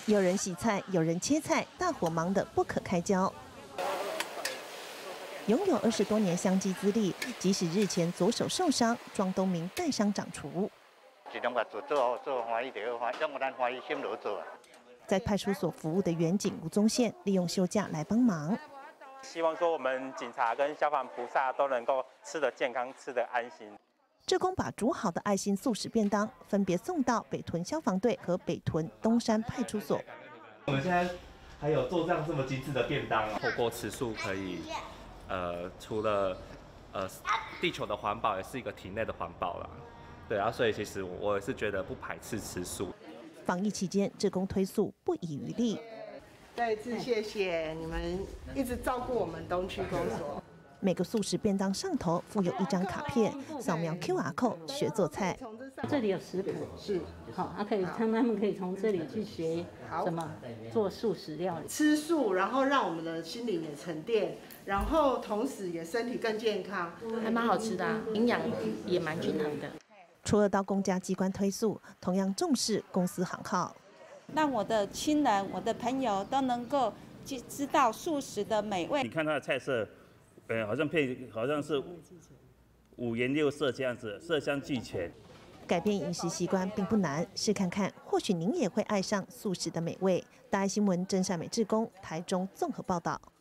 有人洗菜，有人切菜，大伙忙得不可开交。拥有20多年相机资历，即使日前左手受伤，庄东明带伤掌厨。在派出所服务的员警吴宗宪利用休假来帮忙。 希望说我们警察跟消防菩萨都能够吃得健康，吃得安心。 志工把煮好的爱心素食便当分别送到北屯消防队和北屯东山派出所。 我们现在还有做这样这么精致的便当， 透过吃素可以，除了地球的环保，也是一个体内的环保啦。对啊，所以其实我是觉得不排斥吃素。 防疫期间，志工推素不遗余力。 再一次谢谢你们一直照顾我们东区公所。 每个素食便当上头附有一张卡片，扫描 QR code 学做菜。 这里有食谱，是好，他们可以从这里去学怎么做素食料理， 吃素，然后让我们的心灵也沉淀，然后同时也身体更健康， 还蛮好吃的啊，营养也蛮均衡的。 除了到公家机关推素，同样重视公司行号， 让我的亲人、我的朋友都能够知道素食的美味。 你看它的菜色。好像是5颜6色这样子，色香俱全。 改变饮食习惯并不难，试看看，或许您也会爱上素食的美味。大爱新闻真善美志工台中综合报道。